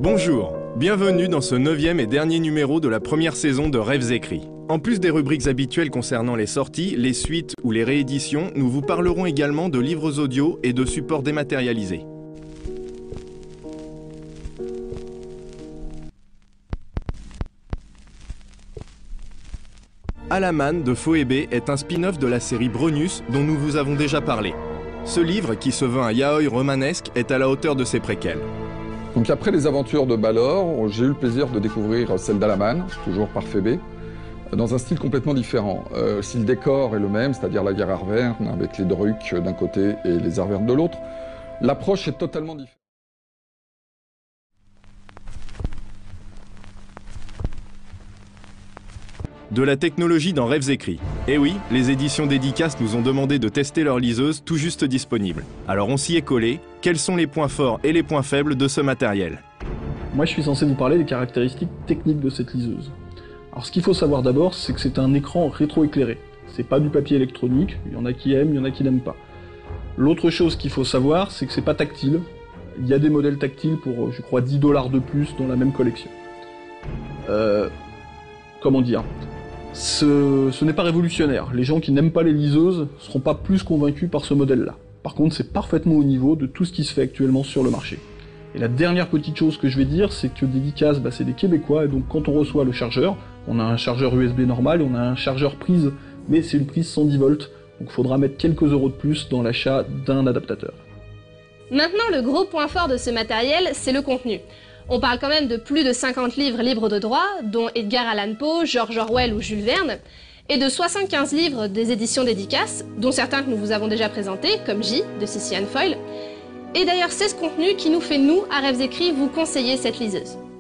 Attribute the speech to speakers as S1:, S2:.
S1: Bonjour, bienvenue dans ce 9e et dernier numéro de la première saison de Rêves écrits. En plus des rubriques habituelles concernant les sorties, les suites ou les rééditions, nous vous parlerons également de livres audio et de supports dématérialisés. Alaman de Phoébé est un spin-off de la série Brennus dont nous vous avons déjà parlé. Ce livre, qui se veut un yaoi romanesque, est à la hauteur de ses préquels.
S2: Donc après les aventures de Balor, j'ai eu le plaisir de découvrir celle d'Alaman, toujours par Phoébé, dans un style complètement différent. Si le décor est le même, c'est-à-dire la guerre Arverne, avec les Druks d'un côté et les Arvernes de l'autre, l'approche est totalement différente.
S1: De la technologie dans Rêves écrits. Eh oui, les éditions Dédicace nous ont demandé de tester leur liseuse tout juste disponible. Alors on s'y est collé. Quels sont les points forts et les points faibles de ce matériel?
S3: Moi je suis censé vous parler des caractéristiques techniques de cette liseuse. Alors ce qu'il faut savoir d'abord, c'est que c'est un écran rétroéclairé. C'est pas du papier électronique, il y en a qui aiment, il y en a qui n'aiment pas. L'autre chose qu'il faut savoir, c'est que c'est pas tactile. Il y a des modèles tactiles pour, je crois, 10 $ de plus dans la même collection. Comment dire? Ce n'est pas révolutionnaire. Les gens qui n'aiment pas les liseuses seront pas plus convaincus par ce modèle-là. Par contre, c'est parfaitement au niveau de tout ce qui se fait actuellement sur le marché. Et la dernière petite chose que je vais dire, c'est que Dédicace, c'est des Québécois, et donc quand on reçoit le chargeur, on a un chargeur USB normal et on a un chargeur prise, mais c'est une prise 110 volts, donc il faudra mettre quelques euros de plus dans l'achat d'un adaptateur.
S4: Maintenant, le gros point fort de ce matériel, c'est le contenu. On parle quand même de plus de 50 livres libres de droit, dont Edgar Allan Poe, George Orwell ou Jules Verne, et de 75 livres des éditions Dédicace, dont certains que nous vous avons déjà présentés, comme J, de Cici Foyle. Et d'ailleurs, c'est ce contenu qui nous fait, nous, à Rêves écrits, vous conseiller cette liseuse.